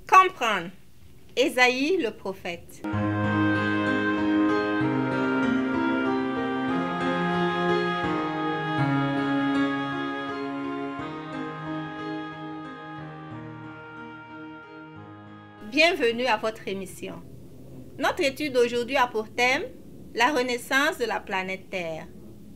Comprendre. Ésaïe le prophète. Bienvenue à votre émission. Notre étude aujourd'hui a pour thème la renaissance de la planète Terre.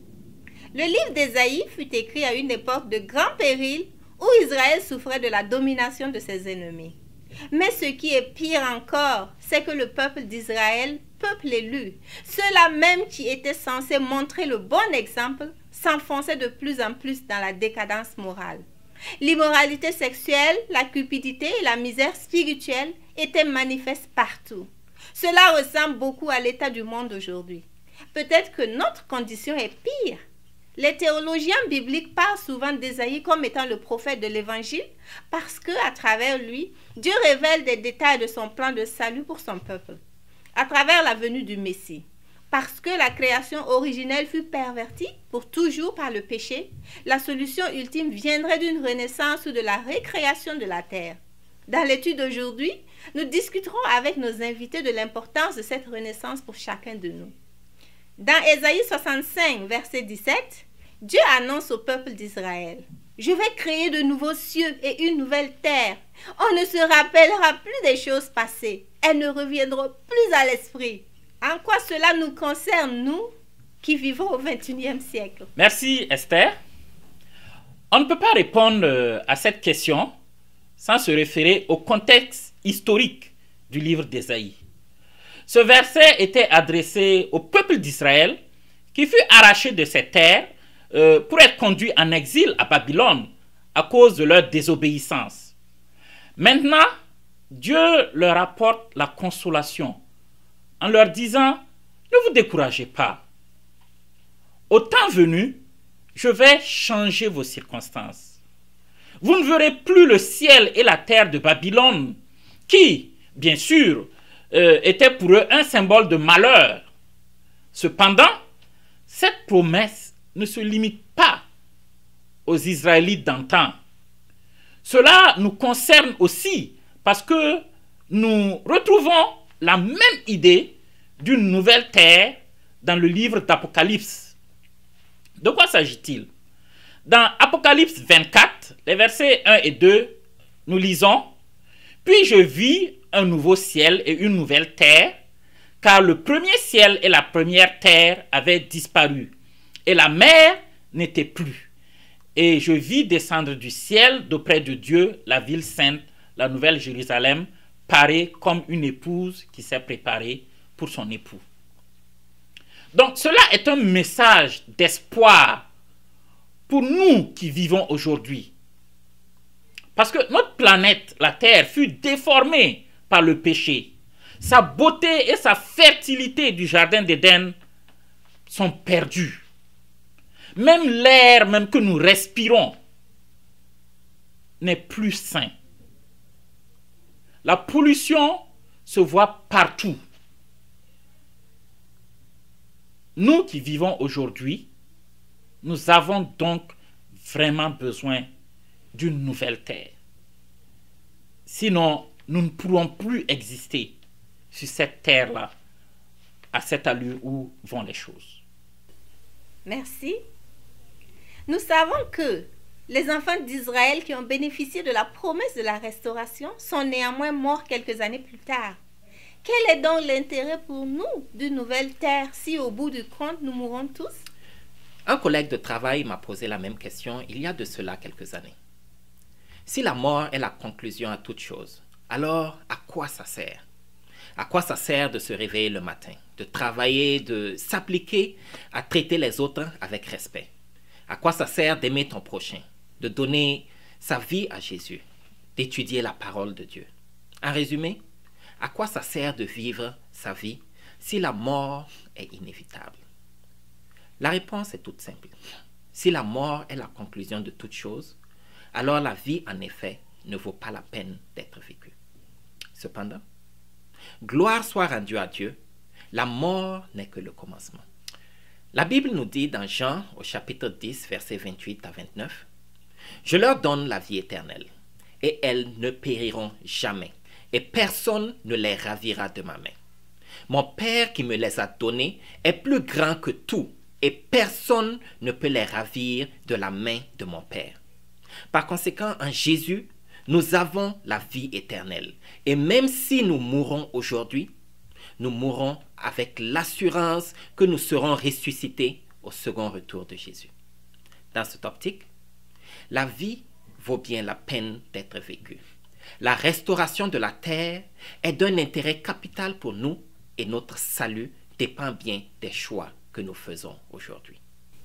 Le livre d'Ésaïe fut écrit à une époque de grand péril où Israël souffrait de la domination de ses ennemis. Mais ce qui est pire encore, c'est que le peuple d'Israël, peuple élu, ceux-là même qui étaient censés montrer le bon exemple, s'enfonçaient de plus en plus dans la décadence morale. L'immoralité sexuelle, la cupidité et la misère spirituelle étaient manifestes partout. Cela ressemble beaucoup à l'état du monde aujourd'hui. Peut-être que notre condition est pire. Les théologiens bibliques parlent souvent d'Ésaïe comme étant le prophète de l'Évangile parce qu'à travers lui, Dieu révèle des détails de son plan de salut pour son peuple, à travers la venue du Messie. Parce que la création originelle fut pervertie pour toujours par le péché, la solution ultime viendrait d'une renaissance ou de la récréation de la terre. Dans l'étude d'aujourd'hui, nous discuterons avec nos invités de l'importance de cette renaissance pour chacun de nous. Dans Ésaïe 65, verset 17, Dieu annonce au peuple d'Israël: « Je vais créer de nouveaux cieux et une nouvelle terre. On ne se rappellera plus des choses passées. Elles ne reviendront plus à l'esprit. » En quoi cela nous concerne, nous, qui vivons au XXIe siècle? Merci, Esther. On ne peut pas répondre à cette question sans se référer au contexte historique du livre d'Ésaïe. Ce verset était adressé au peuple d'Israël qui fut arraché de ses terres pour être conduit en exil à Babylone à cause de leur désobéissance. Maintenant, Dieu leur apporte la consolation en leur disant: « Ne vous découragez pas. Au temps venu, je vais changer vos circonstances. Vous ne verrez plus le ciel et la terre de Babylone, qui, bien sûr, était pour eux un symbole de malheur. Cependant, cette promesse ne se limite pas aux Israélites d'antan. Cela nous concerne aussi parce que nous retrouvons la même idée d'une nouvelle terre dans le livre d'Apocalypse. De quoi s'agit-il? Dans Apocalypse 24, les versets 1 et 2, nous lisons: « Puis je vis un nouveau ciel et une nouvelle terre, car le premier ciel et la première terre avaient disparu, et la mer n'était plus. Et je vis descendre du ciel d'auprès de Dieu la ville sainte, la nouvelle Jérusalem, parée comme une épouse qui s'est préparée pour son époux. » Donc cela est un message d'espoir pour nous qui vivons aujourd'hui. Parce que notre planète, la Terre, fut déformée par le péché. Sa beauté et sa fertilité du jardin d'Éden sont perdues. Même l'air même que nous respirons n'est plus sain. La pollution se voit partout. Nous qui vivons aujourd'hui, nous avons donc vraiment besoin d'une nouvelle terre. Sinon, nous ne pourrons plus exister sur cette terre-là, à cette allure où vont les choses. Merci. Nous savons que les enfants d'Israël qui ont bénéficié de la promesse de la restauration sont néanmoins morts quelques années plus tard. Quel est donc l'intérêt pour nous d'une nouvelle terre si au bout du compte nous mourrons tous? Un collègue de travail m'a posé la même question il y a de cela quelques années. Si la mort est la conclusion à toute chose, alors à quoi ça sert? À quoi ça sert de se réveiller le matin, de travailler, de s'appliquer à traiter les autres avec respect? À quoi ça sert d'aimer ton prochain, de donner sa vie à Jésus, d'étudier la parole de Dieu? En résumé, à quoi ça sert de vivre sa vie si la mort est inévitable? La réponse est toute simple. Si la mort est la conclusion de toute chose, alors la vie, en effet, ne vaut pas la peine d'être vécue. Cependant, gloire soit rendue à Dieu, la mort n'est que le commencement. La Bible nous dit dans Jean, au chapitre 10, versets 28 à 29, « Je leur donne la vie éternelle, et elles ne périront jamais, et personne ne les ravira de ma main. Mon Père qui me les a donnés est plus grand que tout, et personne ne peut les ravir de la main de mon Père. Par conséquent, en Jésus, nous avons la vie éternelle. Et même si nous mourons aujourd'hui, nous mourrons avec l'assurance que nous serons ressuscités au second retour de Jésus. Dans cette optique, la vie vaut bien la peine d'être vécue. La restauration de la terre est d'un intérêt capital pour nous et notre salut dépend bien des choix que nous faisons aujourd'hui.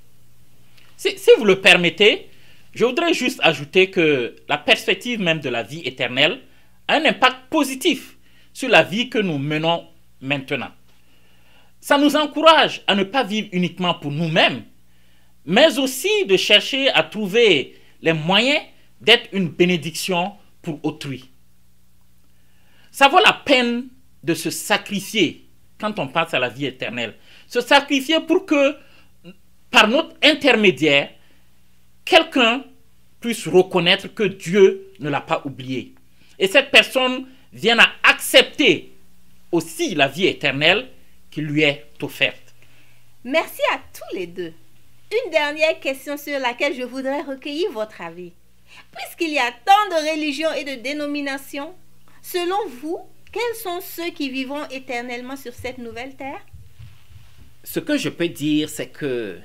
Si vous le permettez, je voudrais juste ajouter que la perspective même de la vie éternelle a un impact positif sur la vie que nous menons maintenant. Ça nous encourage à ne pas vivre uniquement pour nous-mêmes, mais aussi de chercher à trouver les moyens d'être une bénédiction pour autrui. Ça vaut la peine de se sacrifier quand on pense à la vie éternelle. Se sacrifier pour que, par notre intermédiaire, quelqu'un puisse reconnaître que Dieu ne l'a pas oublié. Et cette personne vienne à accepter aussi la vie éternelle qui lui est offerte. Merci à tous les deux. Une dernière question sur laquelle je voudrais recueillir votre avis. Puisqu'il y a tant de religions et de dénominations, selon vous, quels sont ceux qui vivront éternellement sur cette nouvelle terre? Ce que je peux dire, c'est que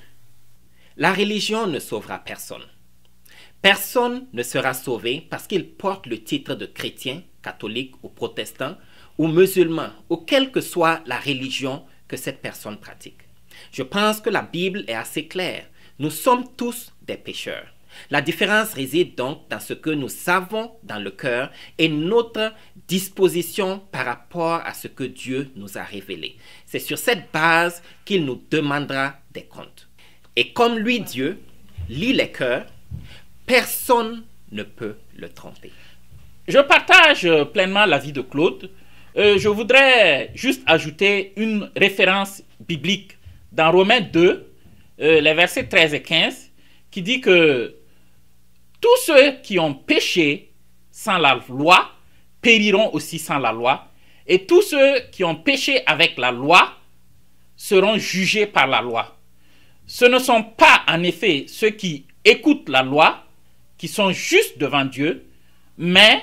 la religion ne sauvera personne. Personne ne sera sauvé parce qu'il porte le titre de chrétien, catholique ou protestant, ou musulman, ou quelle que soit la religion que cette personne pratique. Je pense que la Bible est assez claire. Nous sommes tous des pécheurs. La différence réside donc dans ce que nous savons dans le cœur et notre disposition par rapport à ce que Dieu nous a révélé. C'est sur cette base qu'il nous demandera des comptes. Et comme lui, Dieu, lit les cœurs, personne ne peut le tromper. Je partage pleinement l'avis de Claude. Je voudrais juste ajouter une référence biblique dans Romains 2, les versets 13 et 15, qui dit que tous ceux qui ont péché sans la loi périront aussi sans la loi, et tous ceux qui ont péché avec la loi seront jugés par la loi. Ce ne sont pas en effet ceux qui écoutent la loi qui sont justes devant Dieu, mais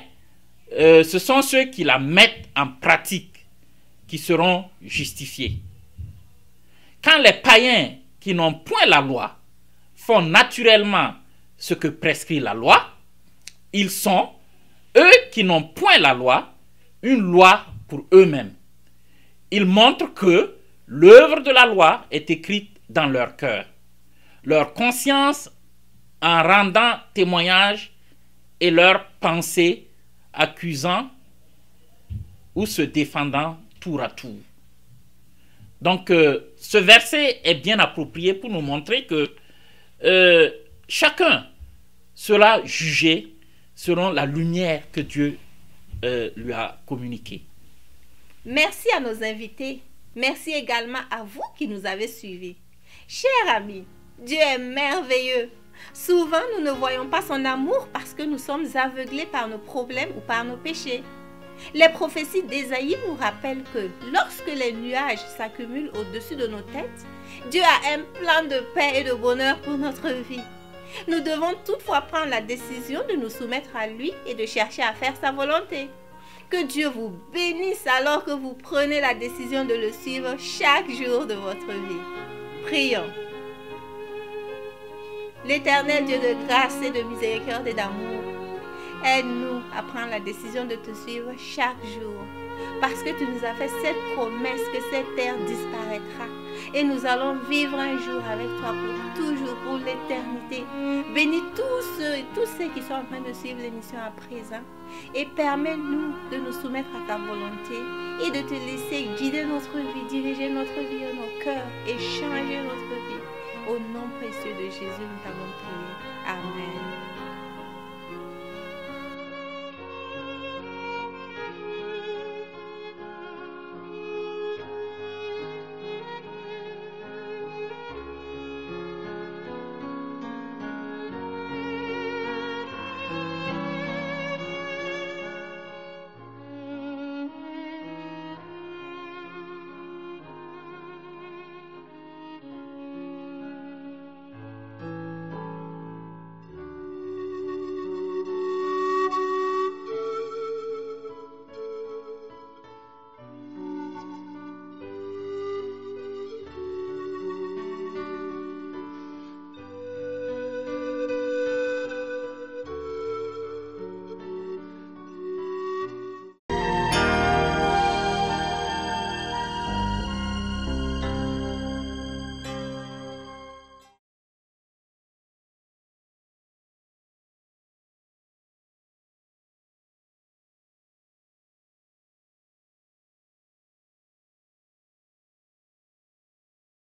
ce sont ceux qui la mettent en pratique qui seront justifiés. Quand les païens qui n'ont point la loi font naturellement ce que prescrit la loi, ils sont, eux qui n'ont point la loi, une loi pour eux-mêmes. Ils montrent que l'œuvre de la loi est écrite dans leur cœur. Leur conscience en rendant témoignage et leur pensée accusant ou se défendant tour à tour. Donc, ce verset est bien approprié pour nous montrer que chacun sera jugé selon la lumière que Dieu lui a communiquée. Merci à nos invités. Merci également à vous qui nous avez suivis. Chers amis, Dieu est merveilleux. Souvent, nous ne voyons pas son amour parce que nous sommes aveuglés par nos problèmes ou par nos péchés. Les prophéties d'Ésaïe nous rappellent que lorsque les nuages s'accumulent au-dessus de nos têtes, Dieu a un plan de paix et de bonheur pour notre vie. Nous devons toutefois prendre la décision de nous soumettre à lui et de chercher à faire sa volonté. Que Dieu vous bénisse alors que vous prenez la décision de le suivre chaque jour de votre vie. Prions. L'Éternel Dieu de grâce et de miséricorde et d'amour, aide-nous à prendre la décision de te suivre chaque jour. Parce que tu nous as fait cette promesse que cette terre disparaîtra. Et nous allons vivre un jour avec toi pour toujours, pour l'éternité. Bénis tous ceux qui sont en train de suivre l'émission à présent. Et permets-nous de nous soumettre à ta volonté et de te laisser guider notre vie, diriger notre vie et nos cœurs et changer notre vie. Au nom précieux de Jésus, nous t'avons prié. Amen.